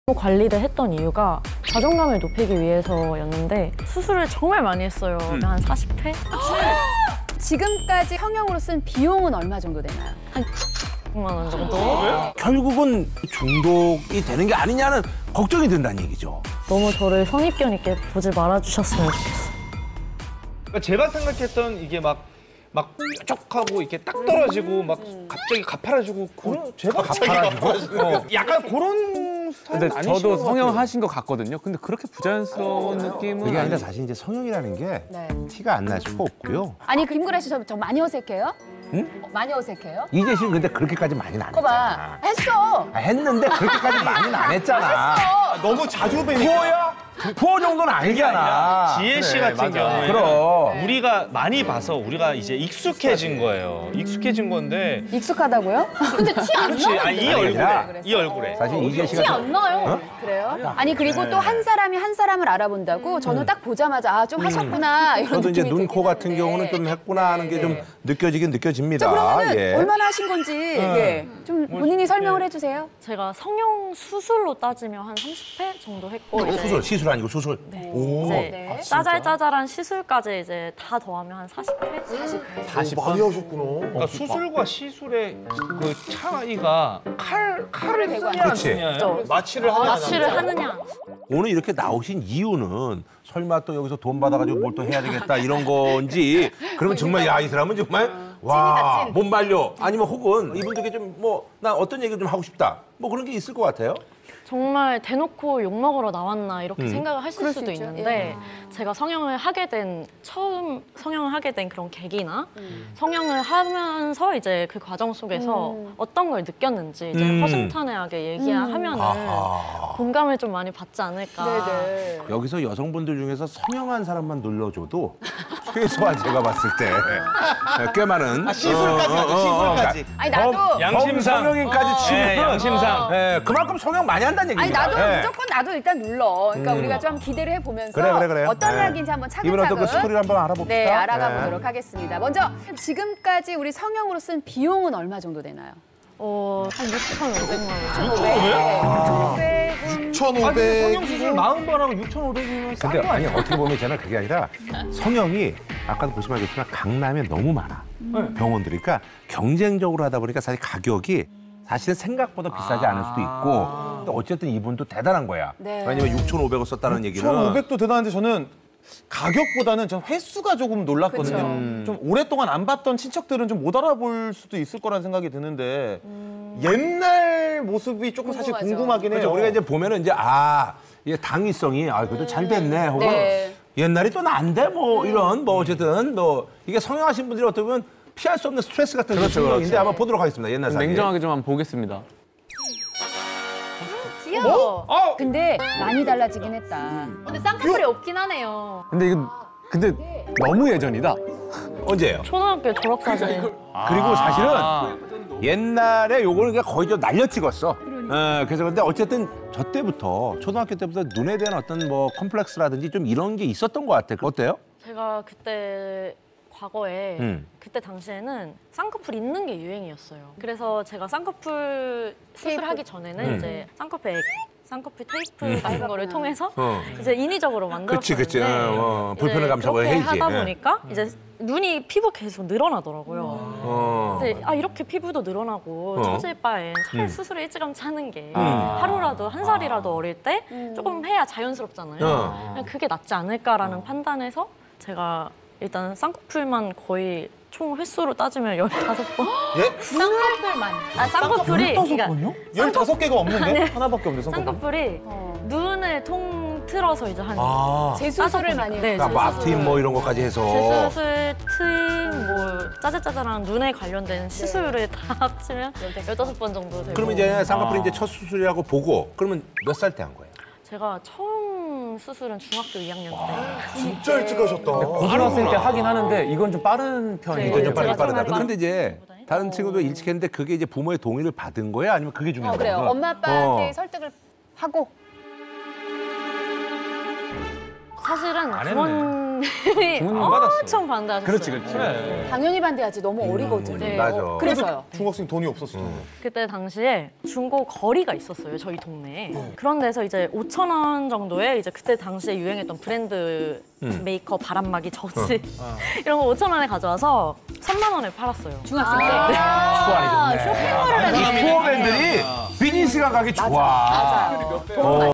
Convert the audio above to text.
관리를 했던 이유가 자존감을 높이기 위해서였는데 수술을 정말 많이 했어요. 한 40회? 지금까지 성형으로 쓴 비용은 얼마 정도 되나요? 한 9만 원 정도? 결국은 중독이 되는 게 아니냐는 걱정이 된다는 얘기죠. 너무 저를 선입견 있게 보지 말아주셨으면 좋겠어요. 그러니까 제가 생각했던 이게 막 뾰족하고 이렇게 딱 떨어지고 막 갑자기 가파라지고 그런 제가 가파라지고 약간 그런 스타일은 근데 아니신 저도 것 같아요. 성형하신 것 같거든요. 근데 그렇게 부자연스러운 느낌은 그게 아니라 사실 이제 성형이라는 게 네. 티가 안 날 수가 없고요. 아니 김구라 씨 저 많이 어색해요? 응? 많이 어색해요? 이재 씨는 근데 그렇게까지 많이는 안 그거 봐. 했잖아. 했어. 했는데 그렇게까지 많이는 안 했잖아. 너무 자주 뵈니까. 부어야? 부어 정도는 아니잖아. 지혜 씨 같은 경우에는 그럼. 우리가 많이 봐서 우리가 이제 익숙해진 거예요. 익숙해진 건데 익숙하다고요? 근데 티 안 그렇지. 나요? 아니, 이 얼굴에. 이 얼굴에. 사실 이재 씨가 티 안 나요. 그래요? 아니 그리고 또 한 사람이 한 사람을 알아본다고 저는 딱 보자마자 아 좀 하셨구나 이런 저도 이제 느낌이 눈, 코 들긴 같은 하는데. 경우는 좀 했구나 하는 게 좀 느껴지긴 느껴집니다. 자 그러면은 예. 얼마나 하신 건지 예. 좀 본인이 설명을 해주세요. 제가 성형 수술로 따지면 한 30회 정도 했고 이제 수술, 시술 아니고 수술. 오. 이제 짜잘짜잘한 시술까지 이제 다 더하면 한 40회? 40번. 많이 하셨구나. 그러니까 수술과 시술의 그 차이가 칼을 대고 쓰냐 안 그렇지. 쓰냐예요. 마취를 하냐 마취를 하느냐? 오늘 이렇게 나오신 이유는 설마 또 여기서 돈 받아가지고 뭘 또 해야 되겠다 이런 건지 그러면 정말 야 이 사람은 정말 와 못 말려 아니면 혹은 이분들께 좀 뭐 나 어떤 얘기를 좀 하고 싶다 뭐 그런 게 있을 것 같아요. 정말 대놓고 욕먹으러 나왔나 이렇게 생각을 하실 그럴 수도 수 있죠. 있는데 제가 처음 성형을 하게 된 그런 계기나 성형을 하면서 이제 그 과정 속에서 어떤 걸 느꼈는지 이제 허심탄회하게 얘기하면은 공감을 좀 많이 받지 않을까. 네네. 여기서 여성분들 중에서 성형한 사람만 눌러줘도 최소한 제가 봤을 때 꽤 많은 시술까지 하죠, 시술까지. 아니 나도 양심상. 성형인까지 치면 네, 양심상. 그만큼 성형 많이 한다는 아니 얘기입니다. 나도 예. 무조건 나도 일단 눌러. 그러니까 우리가 좀 기대를 해보면서 그래. 어떤 네. 이야기인지 한번 이번에 또 차근차근 그 스토리를 한번 알아봅시다. 네 알아가 보도록 하겠습니다. 먼저 지금까지 우리 성형으로 쓴 비용은 얼마 정도 되나요? 한 6,500만 원. 6,500은 성형 수술 40번하고 6,500이면 싼 근데 거 아니 아니야? 어떻게 보면 저는 그게 아니라 성형이 아까도 보시면 알겠지만 강남에 너무 많아 병원들이. 그러니까 경쟁적으로 하다 보니까 사실 가격이 사실은 생각보다 비싸지 않을 수도 있고 근데 어쨌든 이분도 대단한 거야. 네. 왜냐면 6,500을 썼다는 얘기는 1,500도 대단한데 저는 가격보다는 전 횟수가 조금 놀랐거든요. 좀 오랫동안 안 봤던 친척들은 좀 못 알아볼 수도 있을 거라는 생각이 드는데 옛날 모습이 조금 사실 궁금하죠. 궁금하긴 해요. 그렇죠. 우리가 이제 보면은 이제 이게 당위성이 그래도 잘 됐네 혹은 네. 옛날이 또 난데 뭐 이런 뭐 어쨌든 뭐 이게 성형하신 분들이 어떻게 보면 피할 수 없는 스트레스 같은 신경인데 한번 보도록 하겠습니다. 옛날 사진. 냉정하게 좀 한번 보겠습니다. 귀여워. 근데 많이 달라지긴 했다. 근데 쌍꺼풀이 없긴 하네요. 근데 너무 예전이다. 언제예요? 초등학교 졸업사진. 그리고 사실은 옛날에 요거는 그냥 거의 좀 날려 찍었어. 그래서 근데 어쨌든 저 때부터 초등학교 때부터 눈에 대한 어떤 뭐 컴플렉스라든지 좀 이런 게 있었던 것 같아. 어때요? 제가 그때 과거에 그때 당시에는 쌍꺼풀 있는 게 유행이었어요. 그래서 제가 쌍꺼풀 수술하기 전에는 이제 쌍꺼풀 테이프 같은 거를 통해서 이제 인위적으로 만들었는데 그치. 불편을 감수하고 그렇게 해야지. 하다 보니까 이제 눈이 피부 계속 늘어나더라고요. 근데 이렇게 피부도 늘어나고 처질 바엔 차라리 수술을 일찌감치 하는 게 하루라도 한 살이라도 어릴 때 조금 해야 자연스럽잖아요. 그냥 그게 낫지 않을까라는 판단에서 제가 일단 쌍꺼풀만 거의 총 횟수로 따지면 15번? 예? 쌍꺼풀만. 쌍꺼풀이. 15번요? 15개가 없는데? 하나밖에 없는데 쌍꺼풀. 쌍꺼풀이 눈을 통틀어서 이제 한. 재수술을 많이 네, 그러니까 마트임 뭐 이런 것까지 해서. 재수술, 트임, 뭐 짜잘짜잘한 눈에 관련된 시술을 다 합치면 15번 정도 되고. 그러면 이제 쌍꺼풀이 이제 첫 수술이라고 보고 그러면 몇 살 때 한 거예요? 제가 처음 수술은 중학교 2학년 때. 진짜 일찍 하셨다. 고등학생 때 하긴 하는데 이건 좀 빠른 편이에요. 네, 좀 제가 빠르다. 처음 근데 이제 다른 친구도 일찍 했는데 그게 이제 부모의 동의를 받은 거야? 아니면 그게 중요한 거야? 그래요. 엄마 아빠한테 설득을 하고 사실은 안 했네. 부모님이 엄청 반대하셨어요. 그렇지, 그렇지. 당연히 반대하지. 너무 어리거든. 네. 맞아. 그래서요. 중학생 돈이 없었을 때. 그때 당시에 중고 거리가 있었어요, 저희 동네에. 그런 데서 이제 5,000원 정도에 이제 그때 당시에 유행했던 브랜드 메이커 바람막이 저지 이런 거 5,000원에 가져와서 3만 원에 팔았어요. 중학생 때. 이 투어맨들이 비즈니스가 가기 좋아. 맞아요.